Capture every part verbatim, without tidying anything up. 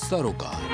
सरोकार।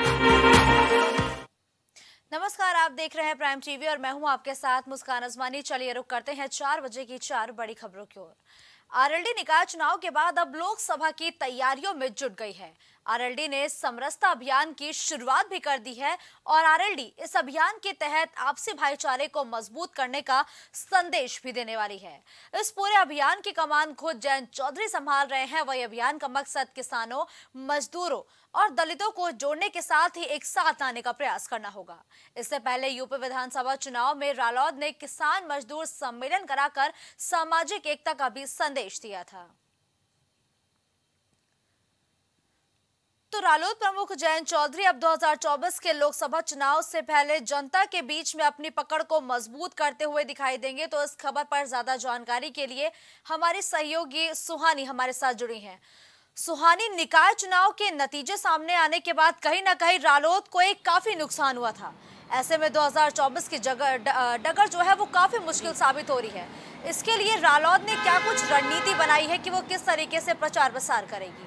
नमस्कार, आप देख रहे हैं प्राइम टीवी और मैं हूं आपके साथ मुस्कान अजमानी। चलिए रुक करते हैं चार बजे की चार बड़ी खबरों की ओर। आरएलडी निकाय चुनाव के बाद अब लोकसभा की तैयारियों में जुट गई है। आरएलडी ने समरसता अभियान की शुरुआत भी कर दी है और आरएलडी इस अभियान के तहत आपसी भाईचारे को मजबूत करने का संदेश भी देने वाली है। इस पूरे अभियान की कमान खुद जयंत चौधरी संभाल रहे हैं। वही अभियान का मकसद किसानों, मजदूरों और दलितों को जोड़ने के साथ ही एक साथ लाने का प्रयास करना होगा। इससे पहले यूपी विधानसभा चुनाव में रालोद ने किसान मजदूर सम्मेलन कराकर सामाजिक एकता का भी संदेश दिया था। तो रालोद प्रमुख जयंत चौधरी अब दो हज़ार चौबीस के लोकसभा चुनाव से पहले जनता के बीच में अपनी पकड़ को मजबूत करते हुए दिखाई देंगे। तो इस खबर पर ज्यादा जानकारी के लिए हमारी सहयोगी सुहानी हमारे साथ जुड़ी हैं। सुहानी, निकाय चुनाव के नतीजे सामने आने के बाद कहीं ना कहीं रालोद को एक काफी नुकसान हुआ था। ऐसे में दो हज़ार चौबीस की जगह डगर जो है वो काफी मुश्किल साबित हो रही है। इसके लिए रालोद ने क्या कुछ रणनीति बनाई है कि वो किस तरीके से प्रचार प्रसार करेगी?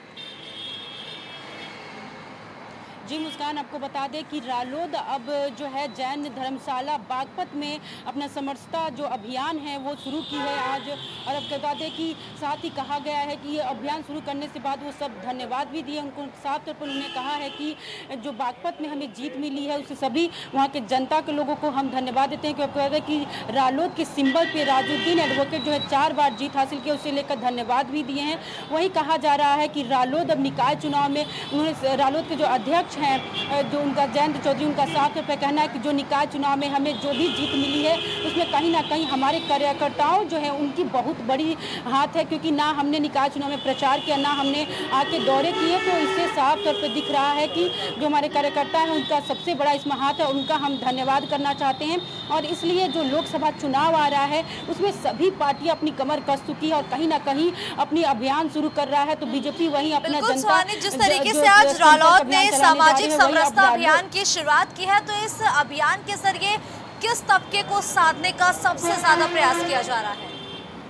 जी मुस्कान, आपको बता दें कि रालोद अब जो है जैन धर्मशाला बागपत में अपना समरसता जो अभियान है वो शुरू की है आज। और अब बता दें कि साथ ही कहा गया है कि ये अभियान शुरू करने से बाद वो सब धन्यवाद भी दिए। उनको साफ तौर पर उन्होंने कहा है कि जो बागपत में हमें जीत मिली है उससे सभी वहाँ के जनता के लोगों को हम धन्यवाद देते हैं। क्योंकि आपको बता दें कि रालोद के सिंबल पर राजुद्दीन एडवोकेट जो है चार बार जीत हासिल की, उसे लेकर धन्यवाद भी दिए हैं। वहीं कहा जा रहा है कि रालोद अब निकाय चुनाव में उन्होंने रालोद के जो अध्यक्ष हैं जो उनका जयंत चौधरी, उनका साफ तौर पर कहना है कि जो निकाय चुनाव में हमें जो भी जीत मिली है उसमें कहीं ना कहीं हमारे कार्यकर्ताओं जो है उनकी बहुत बड़ी हाथ है। क्योंकि ना हमने निकाय चुनाव में प्रचार किया, ना हमने आके दौरे किए, तो इससे साफ तौर पर दिख रहा है कि जो हमारे कार्यकर्ता हैं उनका सबसे बड़ा इसमें हाथ है। उनका हम धन्यवाद करना चाहते हैं। और इसलिए जो लोकसभा चुनाव आ रहा है उसमें सभी पार्टियां अपनी कमर कस चुकी है और कहीं ना कहीं अपनी अभियान शुरू कर रहा है। तो बीजेपी वही अपना जनता जिस तरीके से आज रालोद ने सामाजिक समरसता अभियान की शुरुआत की है, तो इस अभियान के जरिए किस तबके को साधने का सबसे ज्यादा प्रयास किया जा रहा है?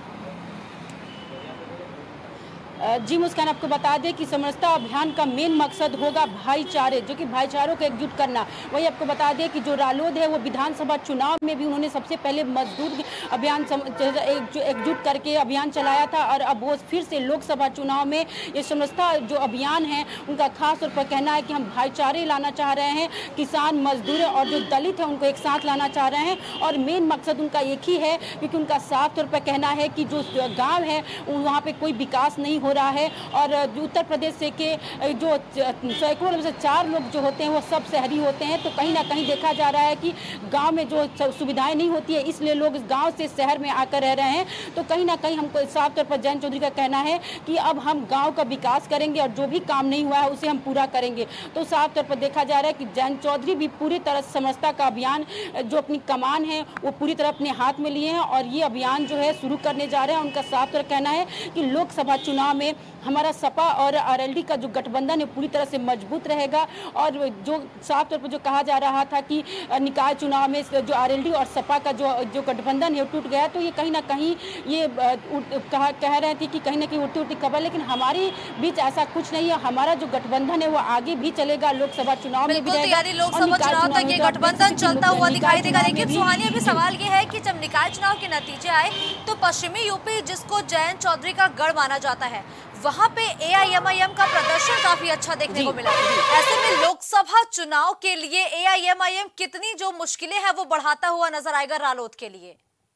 जी मुस्कान, आपको बता दें कि समरसता अभियान का मेन मकसद होगा भाईचारे, जो कि भाईचारों को एकजुट करना। वही आपको बता दें कि जो रालोद है वो विधानसभा चुनाव में भी उन्होंने सबसे पहले मजदूर अभियान एकजुट करके अभियान चलाया था और अब वो फिर से लोकसभा चुनाव में ये समरसता जो अभियान है उनका खास तौर पर कहना है कि हम भाईचारे लाना चाह रहे हैं। किसान, मजदूर और जो दलित है उनको एक साथ लाना चाह रहे हैं और मेन मकसद उनका एक ही है। क्योंकि उनका साफ तौर पर कहना है कि जो गाँव है वहाँ पर कोई विकास नहीं हो रहा है और उत्तर प्रदेश से के जो सैकड़ों में से चार लोग जो होते हैं वो सब शहरी होते हैं। तो कहीं ना कहीं देखा जा रहा है कि गांव में जो सुविधाएं नहीं होती है, इसलिए लोग इस गांव से शहर में आकर रह रहे हैं। तो कहीं ना कहीं हमको साफ तौर पर जयंत चौधरी का कहना है कि अब हम गाँव का विकास करेंगे और जो भी काम नहीं हुआ है उसे हम पूरा करेंगे। तो साफ तौर पर देखा जा रहा है कि जयंत चौधरी भी पूरी तरह समरसता का अभियान जो अपनी कमान है वो पूरी तरह अपने हाथ में लिए हैं और ये अभियान जो है शुरू करने जा रहे हैं। उनका साफ तौर कहना है कि लोकसभा चुनाव में हमारा सपा और आरएलडी का जो गठबंधन है पूरी तरह से मजबूत रहेगा। और जो साफ तौर पर जो कहा जा रहा था कि निकाय चुनाव में जो आरएलडी और सपा का जो जो गठबंधन है टूट गया, तो ये कहीं ना कहीं ये कहा कह रहे थे कि कहीं ना कहीं उड़ती उड़ती खबर, लेकिन हमारे बीच ऐसा कुछ नहीं है। हमारा जो गठबंधन है वो आगे भी चलेगा, लोकसभा चुनाव में भी रहेगा। लोकसभा चुनाव तक ये गठबंधन चलता हुआ दिखाई देगा। लेकिन सुहानी, अभी सवाल ये है कि जब निकाय चुनाव के नतीजे आए तो पश्चिमी यूपी, जिसको जयंत चौधरी का गढ़ माना जाता है, वहां पे एआईएमआईएम का प्रदर्शन काफी अच्छा देखने को मिला। ऐसे में लोकसभा चुनाव के लिए एआईएमआईएम कितनी जो मुश्किलें हैं वो बढ़ाता हुआ नजर आएगा रालोद के लिए?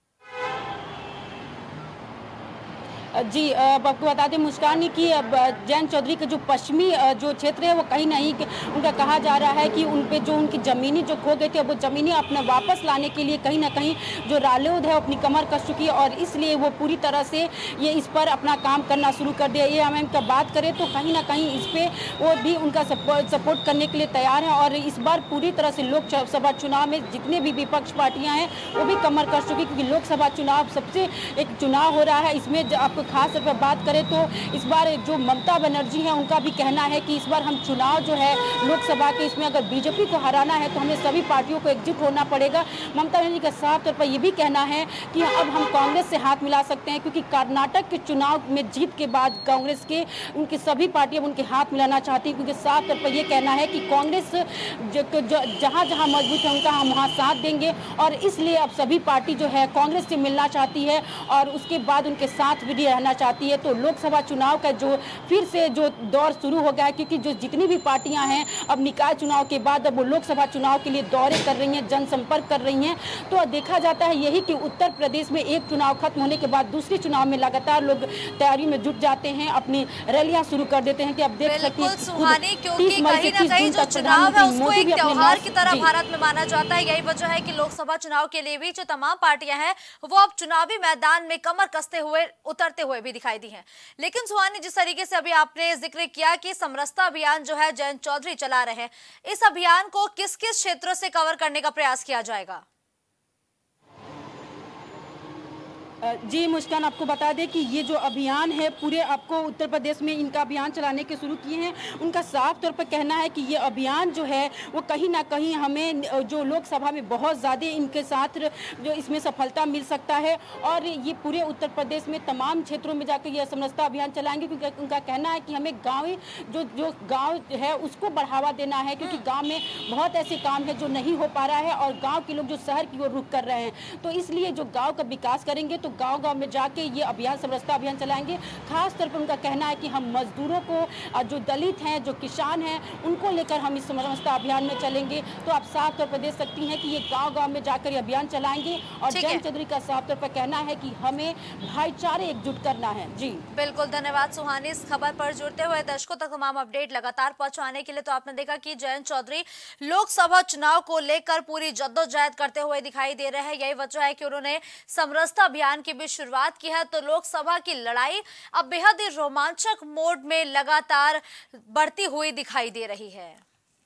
जी अब आपको बता दें मुस्कान कि जयंत चौधरी के जो पश्चिमी जो क्षेत्र है वो कहीं नहीं, उनका कहा जा रहा है कि उन पे जो उनकी ज़मीनी जो खो गए थे वो ज़मीनी अपना वापस लाने के लिए कहीं ना कहीं जो रालोद है अपनी कमर कस चुकी है और इसलिए वो पूरी तरह से ये इस पर अपना काम करना शुरू कर दिया। ये हम इनका बात करें तो कहीं ना कहीं इस पर वो भी उनका सपोर्ट करने के लिए तैयार है और इस बार पूरी तरह से लोकसभा चुनाव में जितने भी विपक्ष पार्टियाँ हैं वो भी कमर कस चुकी, क्योंकि लोकसभा चुनाव सबसे एक चुनाव हो रहा है। इसमें आपको खास तौर पर बात करें तो इस बार जो ममता बनर्जी हैं उनका भी कहना है कि इस बार हम चुनाव जो है लोकसभा के इसमें अगर बीजेपी को हराना है तो हमें सभी पार्टियों को एकजुट होना पड़ेगा। ममता बनर्जी का साफ तौर पर यह भी कहना है कि अब हम कांग्रेस से हाथ मिला सकते हैं, क्योंकि कर्नाटक के चुनाव में जीत के बाद कांग्रेस के उनकी सभी पार्टियां उनके हाथ मिलाना चाहती हैं, क्योंकि साफ तौर पर यह कहना है कि कांग्रेस जहां जहां मजबूत है उनका हम वहां साथ देंगे, और इसलिए अब सभी पार्टी जो है कांग्रेस से मिलना चाहती है और उसके बाद उनके साथ भी रहना चाहती है। तो लोकसभा चुनाव का जो फिर से जो दौर शुरू हो गया है, क्योंकि जो जितनी भी पार्टियां हैं अब निकाय चुनाव के बाद अब वो लोकसभा चुनाव के लिए दौरे कर रही हैं, जनसंपर्क कर रही हैं। तो देखा जाता है यही कि उत्तर प्रदेश में एक चुनाव खत्म होने के बाद दूसरे चुनाव में लगातार लोग तैयारी में जुट जाते हैं, अपनी रैलियां शुरू कर देते हैं कि अब देख सकते हैं सुहानी, क्योंकि कहीं ना कहीं जो चुनाव है उसको एक त्योहार की तरह भारत में माना जाता है। यही वजह है कि लोकसभा चुनाव के लिए भी जो तमाम पार्टियां हैं वो अब चुनावी मैदान में कमर कसते हुए उतरते हुए भी दिखाई दी हैं। लेकिन सुहानी, जिस तरीके से अभी आपने जिक्र किया कि समरसता अभियान जो है जयंत चौधरी चला रहे हैं, इस अभियान को किस किस क्षेत्रों से कवर करने का प्रयास किया जाएगा? जी मुस्कान, आपको बता दें कि ये जो अभियान है पूरे आपको उत्तर प्रदेश में इनका अभियान चलाने के शुरू किए हैं। उनका साफ तौर पर कहना है कि ये अभियान जो है वो कहीं ना कहीं हमें जो लोकसभा में बहुत ज़्यादा इनके साथ जो इसमें सफलता मिल सकता है, और ये पूरे उत्तर प्रदेश में तमाम क्षेत्रों में जाकर ये समरसता अभियान चलाएंगे, क्योंकि उनका कहना है कि हमें गाँव जो जो गाँव है उसको बढ़ावा देना है, क्योंकि गाँव में बहुत ऐसे काम है जो नहीं हो पा रहा है और गाँव के लोग जो शहर की ओर रुख कर रहे हैं। तो इसलिए जो गाँव का विकास करेंगे तो गांव-गांव में जाके ये अभियान समरसता अभियान चलाएंगे। खास तौर पर उनका कहना है कि हम मजदूरों को, जो दलित हैं, जो किसान हैं, उनको लेकर हम इस समरसता अभियान में चलेंगे। तो आप साफ तौर पर देख सकती हैं कि ये गांव-गांव में जाकर ये अभियान चलाएंगे, और जयंत चौधरी का साफ तौर पर कहना है कि हमें भाईचारे एकजुट करना है। जी बिल्कुल, धन्यवाद सुहानी। इस खबर पर जुड़ते हुए दर्शकों तक तमाम अपडेट लगातार पहुंचाने के लिए। तो आपने देखा कि जयंत चौधरी लोकसभा चुनाव को लेकर पूरी जद्दोजहद करते हुए दिखाई दे रहे हैं। यही वजह है कि उन्होंने समरसता अभियान की भी शुरुआत की है। तो लोकसभा की लड़ाई अब बेहद ही रोमांचक मोड में लगातार बढ़ती हुई दिखाई दे रही है।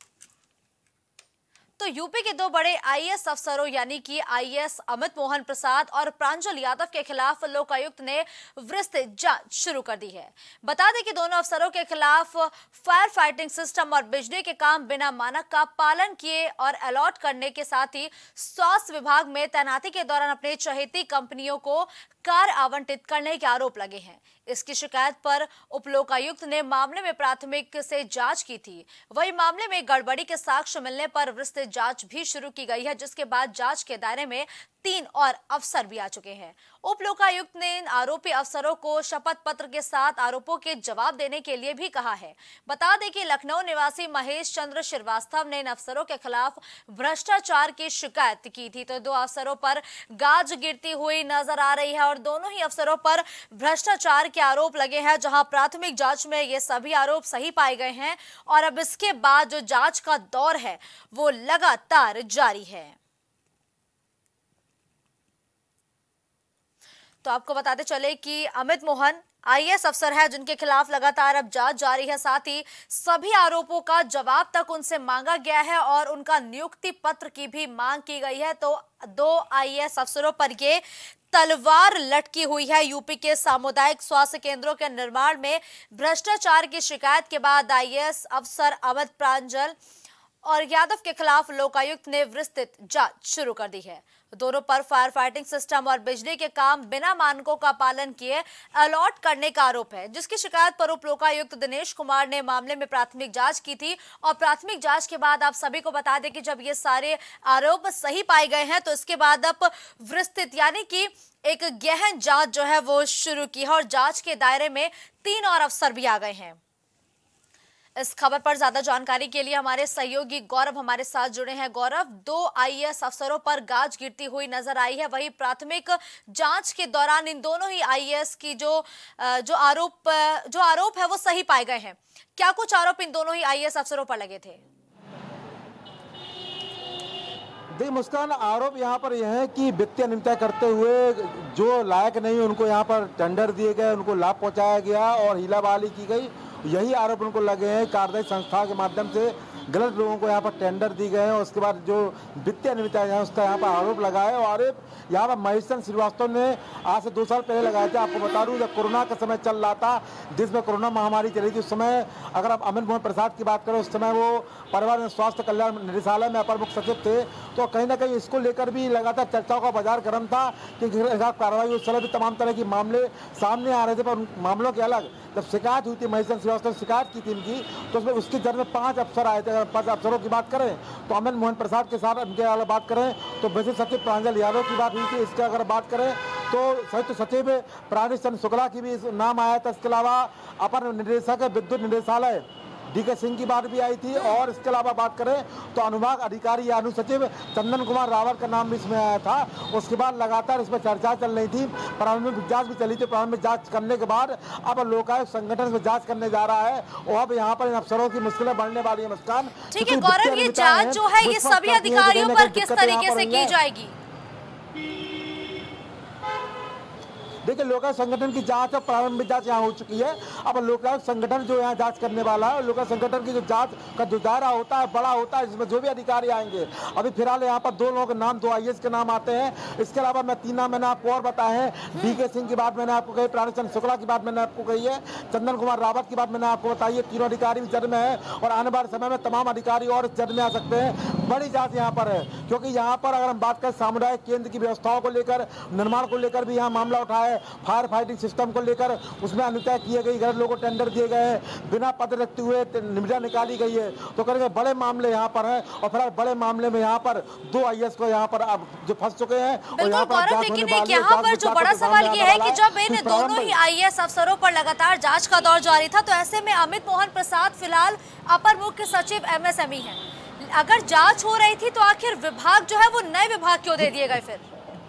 तो यूपी के दो बड़े आईएएस अफसरों यानी कि आईएएस अमित मोहन प्रसाद और प्रांजल यादव के खिलाफ लोकायुक्त ने विस्तृत जांच शुरू कर दी है। बता दें कि दोनों अफसरों के खिलाफ फायर फाइटिंग सिस्टम और बिजली के काम बिना मानक का पालन किए और अलॉट करने के साथ ही स्वास्थ्य विभाग में तैनाती के दौरान अपने चहेती कंपनियों को कार आवंटित करने के आरोप लगे हैं। इसकी शिकायत पर उपलोकायुक्त ने मामले में प्राथमिक से जांच की थी। वही मामले में गड़बड़ी के साक्ष्य मिलने पर विस्तृत जांच भी शुरू की गई है, जिसके बाद जांच के दायरे में तीन और अफसर भी आ चुके हैं। उपलोकायुक्त ने इन आरोपी अफसरों को शपथ पत्र के साथ आरोपों के जवाब देने के लिए भी कहा है। बता दें कि लखनऊ निवासी महेश चंद्र श्रीवास्तव ने इन अफसरों के खिलाफ भ्रष्टाचार की शिकायत की थी। तो दो अफसरों पर गाज गिरती हुई नजर आ रही है और दोनों ही अफसरों पर भ्रष्टाचार के आरोप लगे हैं, जहां प्राथमिक जांच में ये सभी आरोप सही पाए गए हैं और अब इसके बाद जो जांच का दौर है वो लगातार जारी है। तो आपको बताते चले कि अमित मोहन आईएएस अफसर है जिनके खिलाफ लगातार अब जांच जारी है। साथ ही सभी आरोपों का जवाब तक उनसे मांगा गया है और उनका नियुक्ति पत्र की भी मांग की गई है। तो दो आईएएस अफसरों पर ये तलवार लटकी हुई है। यूपी के सामुदायिक स्वास्थ्य केंद्रों के निर्माण में भ्रष्टाचार की शिकायत के बाद आईएएस अफसर अमित प्रांजल और यादव के खिलाफ लोकायुक्त ने विस्तृत जांच शुरू कर दी है। दोनों पर फायर फाइटिंग सिस्टम और बिजली के काम बिना मानकों का पालन किए अलॉट करने का आरोप है, जिसकी शिकायत पर उप लोकायुक्त दिनेश कुमार ने मामले में प्राथमिक जांच की थी। और प्राथमिक जांच के बाद आप सभी को बता दें कि जब ये सारे आरोप सही पाए गए हैं तो इसके बाद अब विस्तृत यानी कि एक गहन जांच जो है वो शुरू की है और जांच के दायरे में तीन और अफसर भी आ गए हैं। इस खबर पर ज्यादा जानकारी के लिए हमारे सहयोगी गौरव हमारे साथ जुड़े हैं। गौरव, दो आईएएस अफसरों पर गाज गिरती हुई नजर आई है। वही प्राथमिक जांच के दौरान इन दोनों ही आईएएस की जो जो आरोप जो आरोप है वो सही पाए गए हैं। क्या कुछ आरोप इन दोनों ही आईएएस अफसरों पर लगे थे? देखिए मुस्कान, आरोप यहाँ पर यह है कि वित्तीय अनियमितता करते हुए जो लायक नहीं उनको यहाँ पर टेंडर दिए गए, उनको लाभ पहुँचाया गया और हीला बहाली की गई यही आरोप उनको लगे हैं। कार्यदायी संस्था के माध्यम से गलत लोगों को यहाँ पर टेंडर दी गए हैं और उसके बाद जो वित्तीय अनियमितता है उसका यहाँ पर आरोप लगाया। और आरोप यहाँ पर महेश चंद्र श्रीवास्तव ने आज से दो साल पहले लगाए थे। आपको बता दूं, जब कोरोना का समय चल रहा था, देश में कोरोना महामारी चली थी, उस समय अगर आप अमित मोहन प्रसाद की बात करें, उस समय वो परिवार एवं स्वास्थ्य कल्याण निदेशालय में अपर मुख्य सचिव थे। तो कहीं ना कहीं इसको लेकर भी लगातार चर्चाओं का बाजार गर्म था कि कार्रवाई, उस समय भी तमाम तरह के मामले सामने आ रहे थे। पर मामलों के अलग जब शिकायत हुई थी, महेश चंद्र श्रीवास्तव ने शिकायत की थी इनकी, तो उसमें उसकी जड़ में पांच अफसर आए थे। अगर पांच अफसरों की बात करें तो अमित मोहन प्रसाद के साथ उनके अगर बात करें तो वैसे सचिव प्रांजल यादव की बात हुई थी। इसके अगर बात करें तो संयुक्त सचिव प्राणेश चंद्र शुक्ला की भी नाम आया था। इसके अलावा अपर निदेशक विद्युत निदेशालय डी के सिंह की बात भी आई थी। और इसके अलावा बात करें तो अनुभाग अधिकारी या अनुसचिव चंदन कुमार रावत का नाम भी इसमें आया था। उसके बाद लगातार इसमें चर्चा चल रही थी, प्रारंभिक जांच भी चली थी। प्रारंभिक जांच करने के बाद अब लोकायुक्त संगठन में जांच करने जा रहा है और अब यहाँ पर इन अफसरों की मुश्किलें बढ़ने वाली है। मुस्कान, ठीक है गौरव, ये जांच जो है ये सभी अधिकारियों पर किस तरीके से की जाएगी? देखिए, लोकायुक्त संगठन की जांच और प्रारंभिक जांच यहाँ हो चुकी है। अब लोकायुक्त संगठन जो यहाँ जांच करने वाला है, लोकायुक्त संगठन की जो जांच का जो दायरा होता है बड़ा होता है, जिसमें जो भी अधिकारी आएंगे। अभी फिलहाल यहाँ पर दो लोगों के नाम, दो आई ए एस के नाम आते हैं। इसके अलावा मैं तीन नाम मैंने आपको और बताए हैं। डी के सिंह की बात मैंने आपको कही, प्राणेश चंद्र शुक्ला की बात मैंने आपको कही है, चंदन कुमार रावत की बात मैंने आपको बताई है। तीनों अधिकारी भी जड़ में है और आने वाले समय में तमाम अधिकारी और जड़ में आ सकते हैं। बड़ी जांच यहाँ पर है, क्योंकि यहाँ पर अगर हम बात करें सामुदायिक केंद्र की व्यवस्थाओं को लेकर, निर्माण को लेकर भी यहाँ मामला उठा है। फायर फाइटिंग सिस्टम को लेकर उसमें अनियमितता किए गई, गलत लोगों को टेंडर दिए गए हैं, बिना पत्र रखते हुए निविदा निकाली गई है। तो करेंगे बड़े मामले यहाँ पर हैं और फिलहाल बड़े मामले में यहाँ पर दो आई ए एस को यहाँ पर अब जो फंस चुके हैं। बिल्कुल गौरव, लेकिन यहाँ पर जो बड़ा सवाल ये है कि जब इन दोनों ही आई ए एस अफसरों पर लगातार जांच का दौर जारी था, तो ऐसे में अमित मोहन प्रसाद फिलहाल अपर मुख्य सचिव एम एस एम ई है। अगर जांच हो रही थी तो आखिर विभाग जो है वो नए विभाग क्यों दे दिए गए? फिर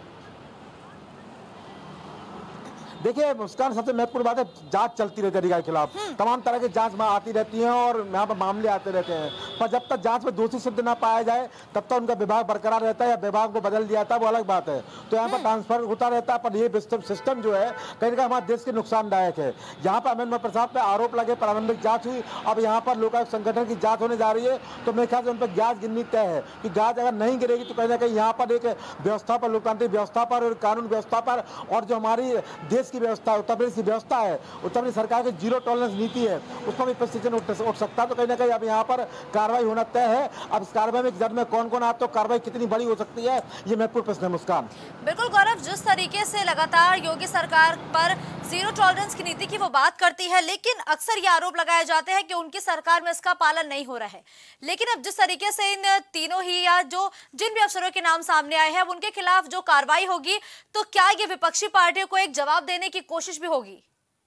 देखिए मुस्कान, सबसे महत्वपूर्ण बात है, जांच चलती रहती है अधिकारी के खिलाफ। तमाम तरह की जांच में आती रहती है और यहाँ पर मामले आते रहते हैं। पर जब तक जांच में दोषी सिद्ध ना पाया जाए तब तक उनका विभाग बरकरार रहता है या विभाग को बदल दिया जाता है, वो अलग बात है। तो यहाँ पर ट्रांसफर होता रहता है। पर ये सिस्टम जो है कहीं ना कहीं हमारे देश के नुकसानदायक है। यहाँ पर अमित मोहन प्रसाद पे आरोप लगे, प्रारंभिक जाँच हुई, अब यहाँ पर लोकायुक्त संगठन की जाँच होने जा रही है। तो मेरे ख्याल से उन पर गाज गिननी तय है कि गाज अगर नहीं गिरेगी तो कहीं ना कहीं यहाँ पर एक व्यवस्था पर, लोकतांत्रिक व्यवस्था पर और कानून व्यवस्था पर और जो हमारी देश की व्यवस्था है, उत्तर प्रदेश की व्यवस्था है, उत्तर प्रदेश सरकार की जीरो टॉलरेंस नीति है, उस पर भी प्रश्न उठ सकता है। तो कहीं ना कहीं अब यहाँ पर कार्रवाई होना तय है। अब इस कार्रवाई में जब में कौन कौन आता, तो कार्रवाई कितनी बड़ी हो सकती है, ये महत्वपूर्ण प्रश्न है। मुस्कान, बिल्कुल गौरव, जिस तरीके से लगातार योगी सरकार पर जीरो टॉलरेंस की नीति की वो बात करती है, लेकिन अक्सर ये आरोप लगाए जाते हैं कि उनकी सरकार में इसका पालन नहीं हो रहा है। लेकिन अब जिस तरीके से इन तीनों ही या जो जिन भी अफसरों के नाम सामने आए हैं, उनके खिलाफ जो कार्रवाई होगी, तो क्या ये विपक्षी पार्टियों को एक जवाब देने की कोशिश भी होगी?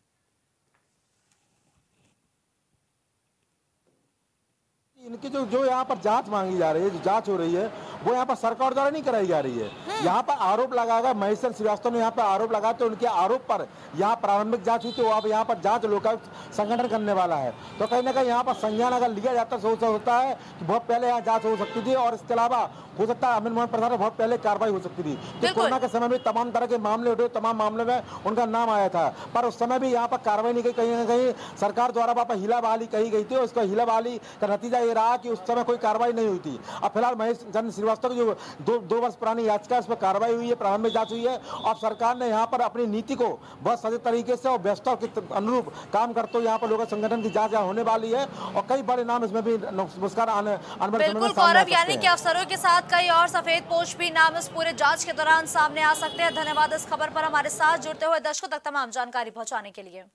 इनकी जो जो यहाँ पर जांच मांगी जा रही है, जो जांच हो रही है, वो यहाँ पर सरकार द्वारा नहीं कराई जा रही है। यहाँ पर आरोप लगाया, महेश चंद्र श्रीवास्तव ने यहाँ पर आरोप लगाया, तो उनके आरोप पर यहाँ प्रारंभिक जांच हुई, तो अब यहाँ पर जांच लोकायुक्त संगठन करने वाला है। तो कहीं ना कहीं यहाँ पर संज्ञान अगर लिया जाता तो होता है कि बहुत पहले यहाँ जांच हो सकती थी और इसके अलावा हो सकता है अमित मोहन प्रसाद बहुत पहले कार्रवाई हो सकती थी। तो कोरोना के समय में तमाम तरह के मामले उठे, तमाम मामले में उनका नाम आया था, पर उस समय भी यहाँ पर कार्रवाई नहीं की। कहीं ना कहीं सरकार द्वारा वहाँ पर हिला बहाली कही गई थी और उसका हिला बहाली का नतीजा ये रहा कि उस समय कोई कार्रवाई नहीं हुई थी। अब फिलहाल महेश चंद्र श्रीवास्तव की जो दो दो वर्ष पुरानी याचिका, उस पर कार्रवाई हुई है, प्रारंभिक जांच हुई है और सरकार ने यहाँ पर अपनी नीति को बहुत सही तरीके से और व्यवस्था के अनुरूप काम करते हुए यहाँ पर लोक संगठन की जांच होने वाली है और कई बड़े नाम इसमें भी मुस्कान आने बिल्कुल गौरव, यानी कि अफसरों के साथ कई और सफेद पोश भी नाम इस पूरे जांच के दौरान सामने आ सकते हैं। धन्यवाद इस खबर पर हमारे साथ जुड़ते हुए दर्शकों तक तमाम जानकारी पहुंचाने के लिए।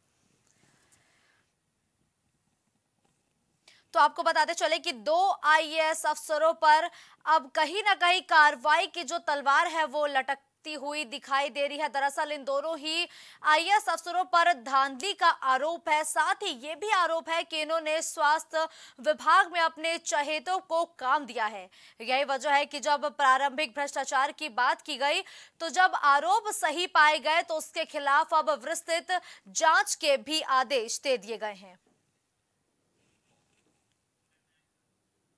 तो आपको बताते चले कि दो आई ए एस अफसरों पर अब कहीं ना कहीं कार्रवाई की जो तलवार है वो लटकती हुई दिखाई दे रही है। दरअसल इन दोनों ही आई ए एस अफसरों पर धांधली का आरोप है, साथ ही ये भी आरोप है कि इन्होंने स्वास्थ्य विभाग में अपने चहेतों को काम दिया है। यही वजह है कि जब प्रारंभिक भ्रष्टाचार की बात की गई, तो जब आरोप सही पाए गए तो उसके खिलाफ अब विस्तृत जांच के भी आदेश दे दिए गए हैं।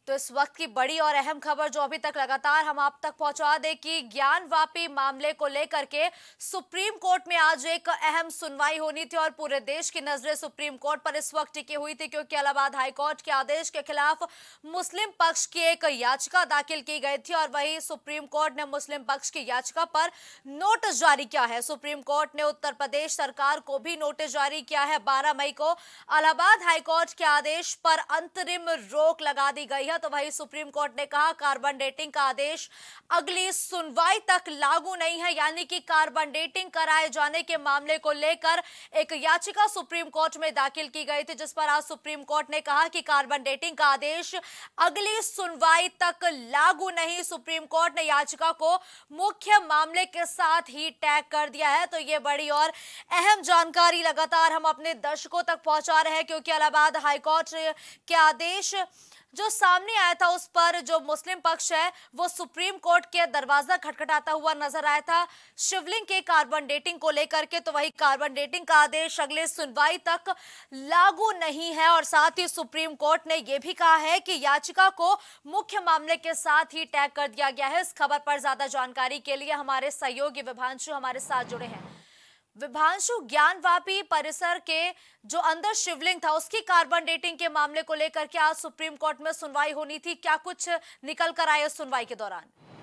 तो इस वक्त की बड़ी और अहम खबर जो अभी तक लगातार हम आप तक पहुंचा दे कि ज्ञानवापी मामले को लेकर के सुप्रीम कोर्ट में आज एक अहम सुनवाई होनी थी और पूरे देश की नजरें सुप्रीम कोर्ट पर इस वक्त टिकी हुई थी, क्योंकि इलाहाबाद हाईकोर्ट के आदेश के खिलाफ मुस्लिम पक्ष की एक याचिका दाखिल की गई थी और वही सुप्रीम कोर्ट ने मुस्लिम पक्ष की याचिका पर नोटिस जारी किया है। सुप्रीम कोर्ट ने उत्तर प्रदेश सरकार को भी नोटिस जारी किया है। बारह मई को इलाहाबाद हाईकोर्ट के आदेश पर अंतरिम रोक लगा दी गई है। तो वही सुप्रीम कोर्ट ने कहा कार्बन डेटिंग का आदेश अगली सुनवाई तक लागू नहीं है, यानी कि कार्बन डेटिंग कराए जाने के मामले को लेकर एक याचिका सुप्रीम कोर्ट में दाखिल की गई थी, जिस पर आज सुप्रीम कोर्ट ने कहा कि कार्बन डेटिंग का आदेश अगली सुनवाई तक लागू नहीं। सुप्रीम कोर्ट ने याचिका को मुख्य मामले के साथ ही टैग कर दिया है। तो ये बड़ी और अहम जानकारी लगातार हम अपने दर्शकों तक पहुंचा रहे हैं, क्योंकि इलाहाबाद हाईकोर्ट के आदेश जो सामने आया था उस पर जो मुस्लिम पक्ष है वो सुप्रीम कोर्ट के दरवाजा खटखटाता हुआ नजर आया था शिवलिंग के कार्बन डेटिंग को लेकर के। तो वही कार्बन डेटिंग का आदेश अगले सुनवाई तक लागू नहीं है और साथ ही सुप्रीम कोर्ट ने यह भी कहा है कि याचिका को मुख्य मामले के साथ ही टैग कर दिया गया है। इस खबर पर ज्यादा जानकारी के लिए हमारे सहयोगी विभांशु हमारे साथ जुड़े हैं। विभांशु, ज्ञानवापी परिसर के जो अंदर शिवलिंग था उसकी कार्बन डेटिंग के मामले को लेकर के आज सुप्रीम कोर्ट में सुनवाई होनी थी, क्या कुछ निकल कर आया सुनवाई के दौरान?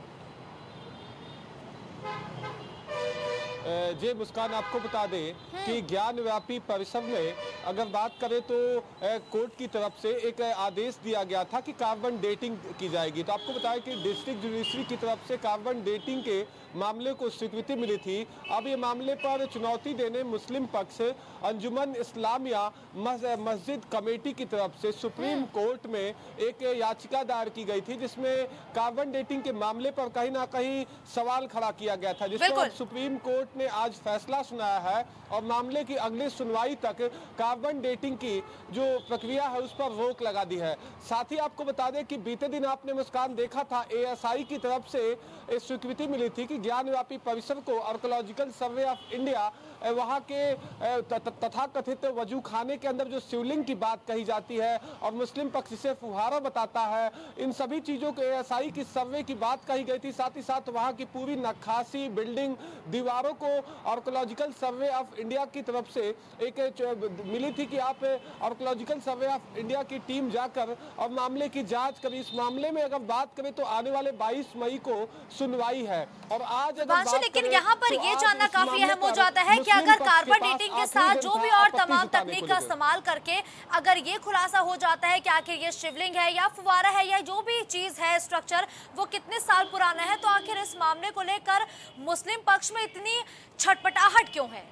जे मुस्कान, आपको बता दें कि ज्ञानव्यापी परिसर में अगर बात करें तो कोर्ट की तरफ से एक आदेश दिया गया था कि कार्बन डेटिंग की जाएगी। तो आपको बताया कि डिस्ट्रिक्ट जुडिशरी की तरफ से कार्बन डेटिंग के मामले को स्वीकृति मिली थी। अब ये मामले पर चुनौती देने मुस्लिम पक्ष अंजुमन इस्लामिया मस्जिद कमेटी की तरफ से सुप्रीम कोर्ट में एक याचिका दायर की गई थी, जिसमें कार्बन डेटिंग के मामले पर कहीं ना कहीं सवाल खड़ा किया गया था, जिस पर सुप्रीम कोर्ट ने आज फैसला सुनाया है और मामले की अगली सुनवाई तक कार्बन डेटिंग की जो प्रक्रिया है उस पर रोक लगा दी है। साथ ही आपको बता दें कि बीते दिन आपने मुस्कान देखा था एएसआई की तरफ से स्वीकृति मिली थी कि ज्ञानव्यापी परिसर को आर्कोलॉजिकल सर्वे ऑफ इंडिया वहां के तथाकथित वजू खाने के अंदर जो शिवलिंग की बात कही जाती है और मुस्लिम पक्ष इसे फुहारा बताता है, इन सभी चीजों के एएसआई की सर्वे की बात कही गई थी। साथ ही साथ वहां की पूरी नक्काशी, बिल्डिंग, दीवारों को आर्कोलॉजिकल सर्वे ऑफ इंडिया की तरफ से एक मिली थी कि आप आर्कोलॉजिकल सर्वे ऑफ इंडिया की टीम जाकर और मामले की जांच करें। इस मामले में अगर बात करें तो आने वाले बाईस मई को सुनवाई है और आज अगर लेकिन यहाँ पर यह जानना काफी अहम हो जाता है कि अगर कार्बन डेटिंग के साथ जो भी और तमाम तकनीक का इस्तेमाल करके अगर ये खुलासा हो जाता है कि आखिर ये शिवलिंग है या फुवारा है या जो भी चीज है स्ट्रक्चर वो कितने साल पुराना है, तो आखिर इस मामले को लेकर मुस्लिम पक्ष में इतनी छटपटाहट क्यों है?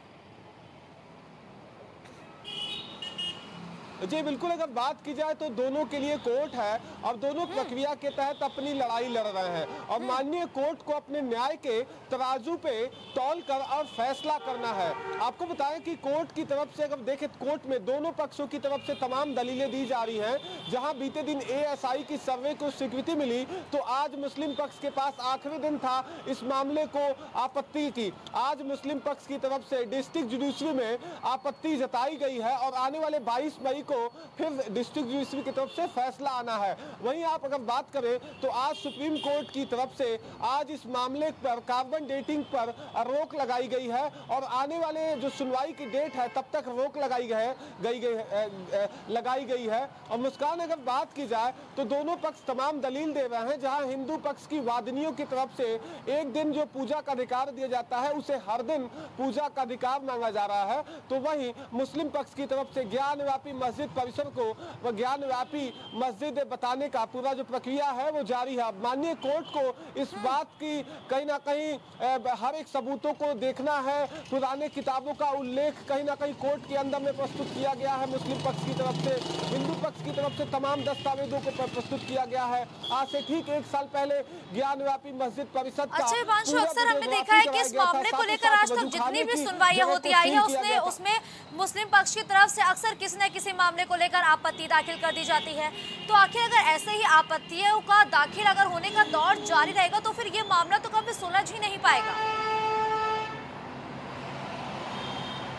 जी बिल्कुल, अगर बात की जाए तो दोनों के लिए कोर्ट है और दोनों प्रक्रिया के तहत अपनी लड़ाई लड़ रहे हैं और माननीय कोर्ट को अपने न्याय के तराजू पे तौल कर और फैसला करना है। आपको बताएं कि कोर्ट की तरफ से अगर देखें, कोर्ट में दोनों पक्षों की तरफ से तमाम दलीलें दी जा रही हैं। जहां बीते दिन एएसआई की सर्वे को स्वीकृति मिली तो आज मुस्लिम पक्ष के पास आखिरी दिन था इस मामले को आपत्ति की। आज मुस्लिम पक्ष की तरफ से डिस्ट्रिक्ट जुडिशरी में आपत्ति जताई गई है और आने वाले बाईस मई को फिर डिस्ट्रिक्ट जुडिशरी की तरफ से फैसला आना है। वहीं आप अगर बात करें तो आज सुप्रीम कोर्ट की तरफ से आज इस मामले पर कार्बन डेटिंग पर रोक लगाई गई है और आने वाले जो सुनवाई की डेट है तब तक रोक लगाई गई है गई गई लगाई गई है। और मुस्कान, अगर बात की जाए तो दोनों पक्ष तमाम दलील दे रहे हैं। जहां हिंदू पक्ष की वादिनियों की तरफ से एक दिन जो पूजा का अधिकार दिया जाता है उसे हर दिन पूजा का अधिकार मांगा जा रहा है, तो वहीं मुस्लिम पक्ष की तरफ से ज्ञानव्यापी मस्जिद परिसर को वह ज्ञानव्यापी मस्जिद बताने का पूरा जो प्रक्रिया है वो जारी है। माननीय कोर्ट को इस बात की कहीं ना कहीं हर एक सबूतों को देखना है। पुराने किताबों का उल्लेख कहीं ना कहीं कोर्ट के अंदर में प्रस्तुत किया गया है। मुस्लिम पक्ष की तरफ से, हिंदू पक्ष की तरफ से तमाम दस्तावेजों को प्रस्तुत किया गया है। आज से ठीक एक साल पहले ज्ञानव्यापी मस्जिद परिसर का अच्छा हिमांशु, अक्सर हमने देखा है कि इस मामले को लेकर आज तक जितनी भी सुनवाइयां होती आई है उसमें उसमें मुस्लिम पक्ष की तरफ से अक्सर किसी न किसी मामले को लेकर आपत्ति दाखिल कर दी जाती है। तो आखिर अगर ऐसे ही आपत्तियों का दाखिल अगर होने का दौर जारी रहेगा तो फिर ये मामला तो कभी सुलझ ही नहीं पाएगा।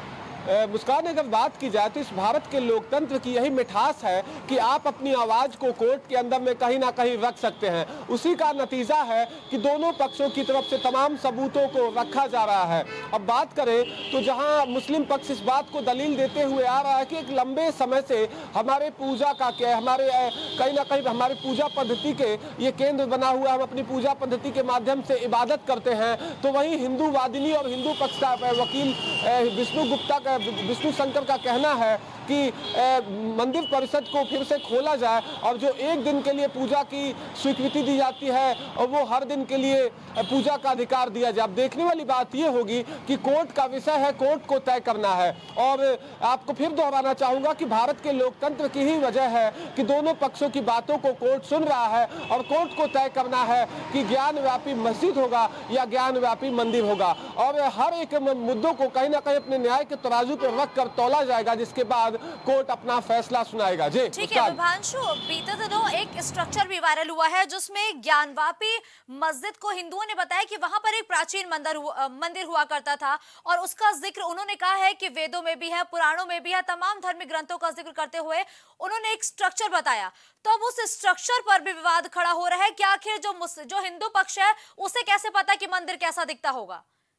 मुस्कान, अगर बात की जाए तो इस भारत के लोकतंत्र की यही मिठास है कि आप अपनी आवाज को कोर्ट के अंदर में कहीं ना कहीं रख सकते हैं। उसी का नतीजा है कि दोनों पक्षों की तरफ से तमाम सबूतों को रखा जा रहा है। अब बात करें तो जहां मुस्लिम पक्ष इस बात को दलील देते हुए आ रहा है कि एक लंबे समय से हमारे पूजा का क्या हमारे कहीं ना कहीं हमारे पूजा पद्धति के ये केंद्र बना हुआ, हम अपनी पूजा पद्धति के माध्यम से इबादत करते हैं, तो वहीं हिंदू वादिनी और हिंदू पक्ष का वकील विष्णु गुप्ता का विष्णु शंकर का कहना है कि ए, मंदिर परिषद को फिर से खोला जाए और जो एक दिन के लिए पूजा की स्वीकृति दी जाती है और वो हर दिन के लिए पूजा का अधिकार दिया जाए। अब देखने वाली बात ये होगी कि कोर्ट का विषय है, कोर्ट को तय करना है। और आपको फिर दोहराना चाहूंगा कि भारत के लोकतंत्र की ही वजह है कि दोनों पक्षों की बातों को कोर्ट सुन रहा है और कोर्ट को तय करना है कि ज्ञान व्यापी मस्जिद होगा या ज्ञान व्यापी मंदिर होगा। और हर एक मुद्दों को कहीं ना कहीं अपने न्याय के तराजू पर रख कर तौला जाएगा, जिसके बाद कोर्ट अपना फैसला सुनाएगा। जी ठीक है विभांशु, बीते दिनों एक स्ट्रक्चर भी वायरल हुआ है जिसमें ज्ञानवापी मस्जिद को हिंदुओं ने बताया कि वहां पर एक प्राचीन मंदिर हुआ, मंदिर हुआ करता था और उसका जिक्र उन्होंने कहा है कि वेदों में भी है, पुराणों में भी है, तमाम धार्मिक ग्रंथों का जिक्र करते हुए उन्होंने एक स्ट्रक्चर बताया। तो अब उस स्ट्रक्चर पर भी विवाद खड़ा हो रहा है कि आखिर जो जो हिंदू पक्ष है उसे कैसे पता कि मंदिर कैसा दिखता होगा।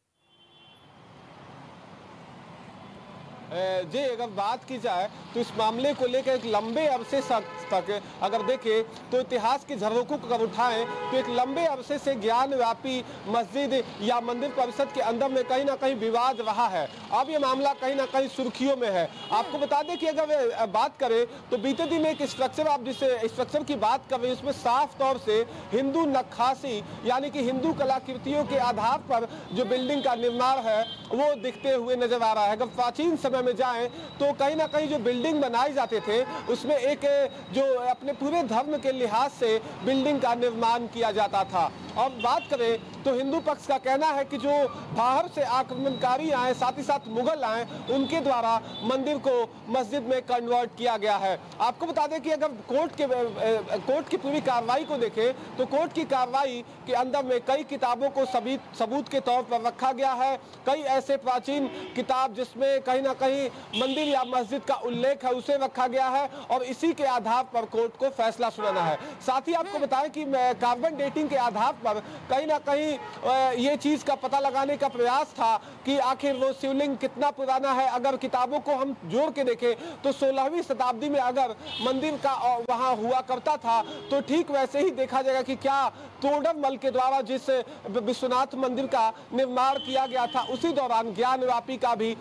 जी, अगर बात की जाए तो इस मामले को लेकर एक लंबे अरसे तक अगर देखें तो इतिहास की झरोखों को अगर उठाएं तो एक लंबे अरसे से ज्ञान व्यापी मस्जिद या मंदिर परिषद के अंदर में कहीं ना कहीं विवाद रहा है। अब ये मामला कहीं ना कहीं सुर्खियों में है। आपको बता दें कि अगर बात करें तो बीते दिन एक स्ट्रक्चर, आप जिस स्ट्रक्चर की बात कर रहे हैं, उसमें साफ तौर से हिंदू नक्काशी यानी कि हिंदू कलाकृतियों के आधार पर जो बिल्डिंग का निर्माण है वो दिखते हुए नजर आ रहा है। अगर प्राचीन समय में जाएं तो कहीं ना कहीं जो बिल्डिंग बनाए जाते थे उसमें एक जो अपने पूरे धर्म के लिहाज से बिल्डिंग का निर्माण किया जाता था। और बात करें तो हिंदू पक्ष का कहना है कि जो बाहर से आक्रमणकारी आए, साथ ही साथ मुगल आए, उनके द्वारा मंदिर को मस्जिद में कन्वर्ट किया गया है। आपको बता दें कि अगर कोर्ट के कोर्ट की पूरी कार्रवाई को देखें तो कोर्ट की कार्रवाई के अंदर में कई किताबों को सभी सबूत के तौर पर रखा गया है। कई ऐसे प्राचीन किताब जिसमें कहीं ना कहीं मंदिर या मस्जिद का उल्लेख है उसे रखा गया है और इसी के आधार पर कोर्ट को फैसला सुनाना है। साथ ही आपको बताएं कि कार्बन डेटिंग के आधार पर कहीं ना कहीं ये चीज का पता लगाने का प्रयास था कि आखिर वो शिवलिंग कितना पुराना है। अगर किताबों को हम जोड़ के देखें तो सोलहवीं शताब्दी में अगर मंदिर का वहां हुआ करता था तो ठीक वैसे ही देखा जाएगा कि क्या तोडरमल के द्वारा जिस विश्वनाथ मंदिर का निर्माण किया गया था उसी दौरान ज्ञानव्यापी का भी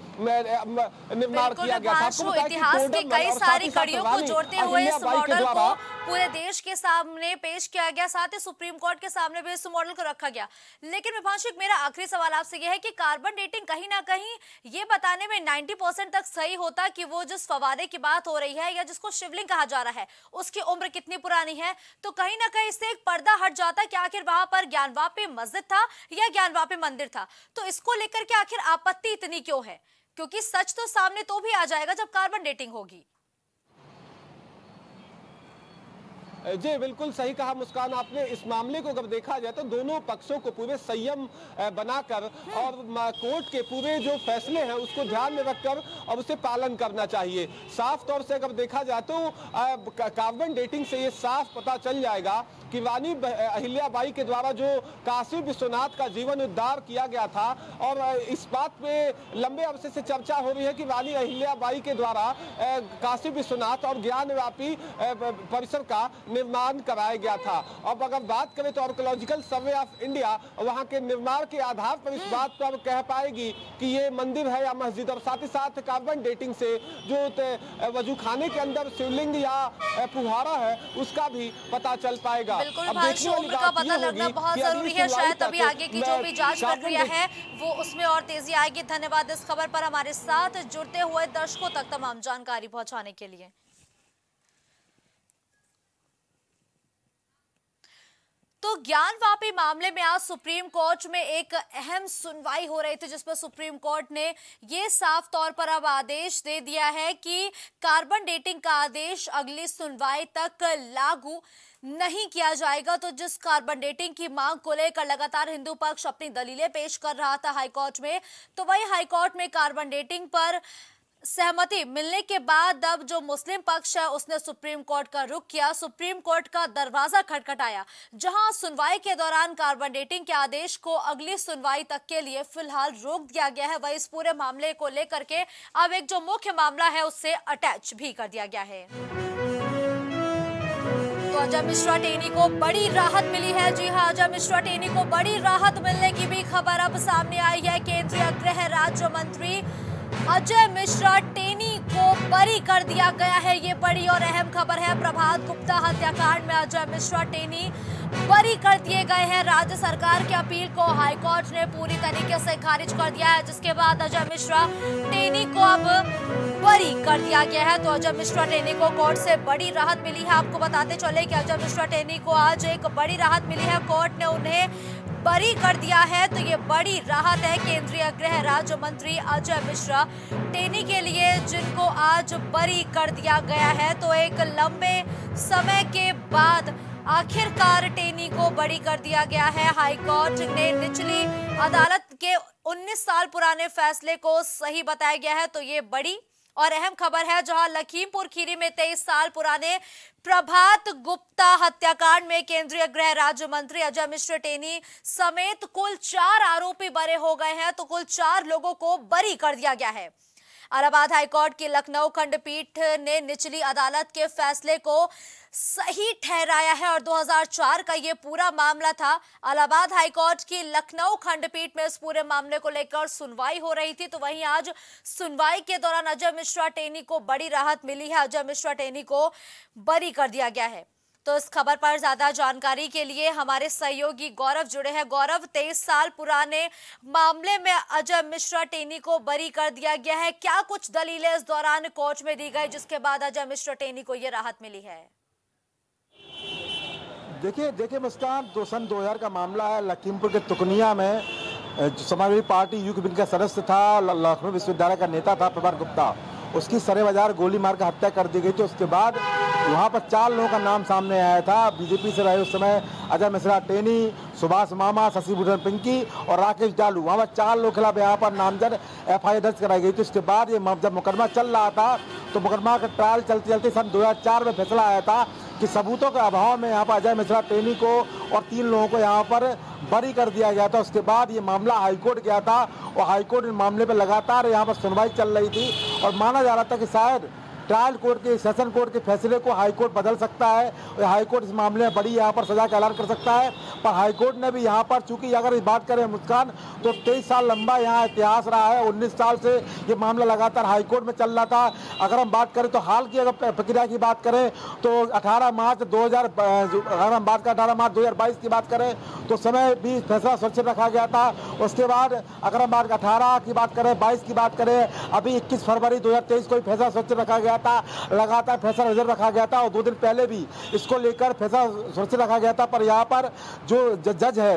निर्माण किया गया था। इतिहास की कई सारी कड़ियों को जोड़ते हुए इस मॉडल को पूरे देश के सामने पेश किया गया, साथ ही सुप्रीम कोर्ट के सामने भी इस मॉडल को रखा गया। लेकिन विभांशु, मेरा आखिरी सवाल आपसे यह है कि कार्बन डेटिंग कहीं ना कहीं ये बताने में नब्बे परसेंट तक सही होता कि वो जिस फवारे की बात हो रही है या जिसको शिवलिंग कहा जा रहा है उसकी उम्र कितनी पुरानी है, तो कहीं ना कहीं इससे एक पर्दा हट जाता कि आखिर वहां पर ज्ञानवापी मस्जिद था या ज्ञानवापी मंदिर था। तो इसको लेकर के आखिर आपत्ति इतनी क्यों है? क्योंकि सच तो सामने तो भी आ जाएगा जब कार्बन डेटिंग होगी। जी, बिल्कुल सही कहा मुस्कान आपने। इस मामले को अगर देखा जाए तो दोनों पक्षों को पूरे संयम बनाकर और कोर्ट के पूरे जो फैसले हैं उसको ध्यान में रखकर और उसे पालन करना चाहिए। साफ तौर से अगर देखा जाए तो कार्बन डेटिंग से ये साफ पता चल जाएगा कि रानी अहिल्याबाई के द्वारा जो काशी विश्वनाथ का जीवन उद्धार किया गया था, और इस बात पे लंबे अरसे से चर्चा हो रही है कि रानी अहिल्याबाई के द्वारा काशी विश्वनाथ और ज्ञानव्यापी परिसर का निर्माण कराया गया था। अब अगर बात करें तो आर्कियोलॉजिकल सर्वे ऑफ इंडिया वहां के निर्माण के आधार पर इस बात पर कह पाएगी कि ये मंदिर है या मस्जिद, और साथ ही साथ कार्बन डेटिंग से जो वजूखाने के अंदर शिवलिंग या फुहारा है उसका भी पता चल पाएगा। बिल्कुल भाई, उम्र का पता लगना बहुत जरूरी है। शायद अभी आगे की जो भी जांच प्रक्रिया है वो उसमें और तेजी आएगी। धन्यवाद इस खबर पर हमारे साथ जुड़ते हुए दर्शकों तक तमाम जानकारी पहुंचाने के लिए। तो ज्ञानवापी मामले में आज सुप्रीम कोर्ट में एक अहम सुनवाई हो रही थी जिसपर सुप्रीम कोर्ट ने ये साफ तौर पर अब आदेश दे दिया है कि कार्बन डेटिंग का आदेश अगली सुनवाई तक लागू नहीं किया जाएगा। तो जिस कार्बन डेटिंग की मांग को लेकर लगातार हिंदू पक्ष अपनी दलीलें पेश कर रहा था हाईकोर्ट में, तो वही हाईकोर्ट में कार्बन डेटिंग पर सहमति मिलने के बाद अब जो मुस्लिम पक्ष है उसने सुप्रीम कोर्ट का रुख किया। सुप्रीम कोर्ट का दरवाजा खटखटाया, जहां सुनवाई के दौरान कार्बन डेटिंग के आदेश को अगली सुनवाई तक के लिए फिलहाल रोक दिया गया है। वही इस पूरे मामले को लेकर के अब एक जो मुख्य मामला है उससे अटैच भी कर दिया गया है। तो अजय मिश्रा टेनी को बड़ी राहत मिली है। जी हां, अजय मिश्रा टेनी को बड़ी राहत मिलने की भी खबर अब सामने आई है। केंद्रीय गृह राज्य मंत्री अजय मिश्रा टेनी को बरी कर दिया गया है। ये बड़ी और अहम खबर है। प्रभात गुप्ता हत्याकांड में अजय मिश्रा टेनी बरी कर दिए गए हैं। राज्य सरकार की अपील को हाईकोर्ट ने पूरी तरीके से खारिज कर दिया है, जिसके बाद अजय मिश्रा टेनी को अब बरी कर दिया गया है। तो अजय मिश्रा टेनी को कोर्ट से बड़ी राहत मिली है। आपको बताते चले कि अजय मिश्रा टेनी को आज एक बड़ी राहत मिली है। कोर्ट ने उन्हें बरी कर दिया है। तो ये बड़ी राहत है केंद्रीय गृह राज्य मंत्री अजय मिश्रा टेनी के लिए, जिनको आज बरी कर दिया गया है। तो एक लंबे समय के बाद आखिरकार टेनी को बरी कर दिया गया है। हाईकोर्ट ने निचली अदालत के उन्नीस साल पुराने फैसले को सही बताया गया है। तो ये बड़ी और अहम खबर है, जहां लखीमपुर खीरी में तेईस साल पुराने प्रभात गुप्ता हत्याकांड में केंद्रीय गृह राज्य मंत्री अजय मिश्रा टेनी समेत कुल चार आरोपी बरी हो गए हैं। तो कुल चार लोगों को बरी कर दिया गया है। इलाहाबाद हाईकोर्ट की लखनऊ खंडपीठ ने निचली अदालत के फैसले को सही ठहराया है और दो हज़ार चार का ये पूरा मामला था। इलाहाबाद हाईकोर्ट की लखनऊ खंडपीठ में इस पूरे मामले को लेकर सुनवाई हो रही थी। तो वहीं आज सुनवाई के दौरान अजय मिश्रा टेनी को बड़ी राहत मिली है। अजय मिश्रा टेनी को बरी कर दिया गया है। तो इस खबर पर ज्यादा जानकारी के लिए हमारे सहयोगी गौरव जुड़े हैं। गौरव, तेईस साल पुराने मामले में अजय मिश्रा टेनी को बरी कर दिया गया है। क्या कुछ दलीलें इस दौरान कोर्ट में दी गई जिसके बाद अजय मिश्रा टेनी को यह राहत मिली है? देखिए देखिए मुस्कान, दो सन दो हजार का मामला है। लखीमपुर के तुकनिया में समाजवादी पार्टी यूथ विंग का सदस्य था, लखनऊ विश्वविद्यालय का नेता था प्रभात गुप्ता, उसकी सरे बाजार गोली मार कर हत्या कर दी गई थी। उसके बाद वहाँ पर चार लोगों का नाम सामने आया था। बीजेपी से रहे उस समय अजय मिश्रा टेनी, सुभाष मामा, शशि भूषण पिंकी और राकेश डालू, वहाँ पर चार लोग खिलाफ यहाँ पर नामजद एफ आई आर दर्ज कराई गई थी। उसके बाद ये जब मुकदमा चल रहा था तो मुकदमा का ट्रायल चलते चलते सन दो हजार चार में फैसला आया था कि सबूतों के अभाव में यहाँ पर अजय मिश्रा टेनी को और तीन लोगों को यहाँ पर बरी कर दिया गया था। उसके बाद ये मामला हाईकोर्ट गया था और हाईकोर्ट इस मामले पर लगातार यहाँ पर सुनवाई चल रही थी और माना जा रहा था कि शायद ट्रायल कोर्ट के सेशन कोर्ट के फैसले को हाईकोर्ट बदल सकता है और हाईकोर्ट इस मामले में बड़ी यहाँ पर सजा का ऐलान कर सकता है। पर हाईकोर्ट ने भी यहाँ पर, चूंकि अगर इस बात करें मुस्कान, तो तेईस साल लंबा यहाँ इतिहास रहा है। उन्नीस साल से ये मामला लगातार हाईकोर्ट में चल रहा था। अगर हम बात करें तो हाल की अगर प्रक्रिया की बात करें तो अठारह मार्च दो हजार अगर हम बात करें अठारह मार्च दो हजार बाईस की बात करें तो समय भी फैसला सुरक्षित रखा गया था। उसके बाद अगर हम बात अठारह की बात करें, बाईस की बात करें, अभी इक्कीस फरवरी दो हजार तेईस को फैसला सुरक्षित रखा गया था। लगातार फैसला रिजर्व रखा गया था और दो दिन पहले भी इसको लेकर फैसला सुरक्षित रखा गया था। पर यहाँ पर जो जज है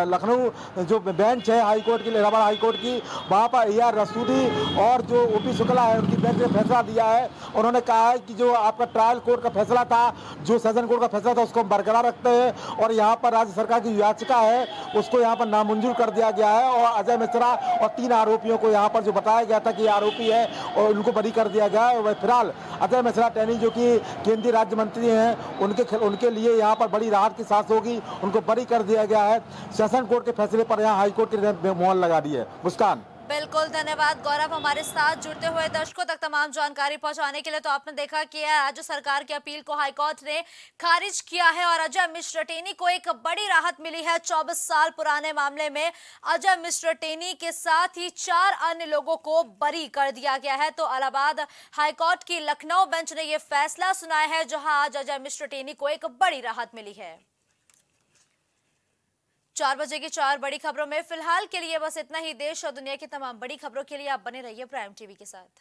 लखनऊ जो बेंच है हाईकोर्ट की, इलाहाबाद हाईकोर्ट की, वहाँ पर ए आर रसूदी और जो ओ पी शुक्ला है उनकी बेंच ने फैसला दिया है। उन्होंने कहा है कि जो आपका ट्रायल कोर्ट का फैसला था, जो सेशन कोर्ट का फैसला था, उसको हम बरकरार रखते हैं और यहाँ पर राज्य सरकार की याचिका है उसको यहाँ पर नामंजूर कर दिया गया है और अजय मिश्रा और तीन आरोपियों को यहाँ पर जो बताया गया था कि आरोपी है और उनको बरी कर दिया गया है। फिलहाल अजय मिश्रा टेनी जो कि केंद्रीय राज्य मंत्री हैं, उनके उनके लिए यहाँ पर बड़ी राहत की सांस होगी। उनको बरी कर दिया गया है। सेशन कोर्ट के फैसले पर यहाँ हाईकोर्ट ने मोहर लगा दी है। मुस्कान, बिल्कुल धन्यवाद गौरव, हमारे साथ जुड़ते हुए दर्शकों तक तमाम जानकारी पहुंचाने के लिए। तो आपने देखा कि राज्य सरकार की अपील को हाईकोर्ट ने खारिज किया है और अजय मिश्रा टेनी को एक बड़ी राहत मिली है। चौबीस साल पुराने मामले में अजय मिश्रा टेनी के साथ ही चार अन्य लोगों को बरी कर दिया गया है। तो इलाहाबाद हाईकोर्ट की लखनऊ बेंच ने यह फैसला सुनाया है, जहां आज अजय मिश्रा टेनी को एक बड़ी राहत मिली है। चार बजे की चार बड़ी खबरों में फिलहाल के लिए बस इतना ही। देश और दुनिया की तमाम बड़ी खबरों के लिए आप बने रहिए प्राइम टीवी के साथ।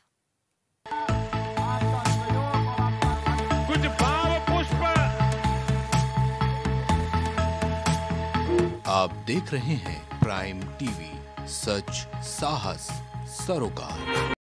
कुछ भाव पुष्प। आप देख रहे हैं प्राइम टीवी, सच साहस सरोकार।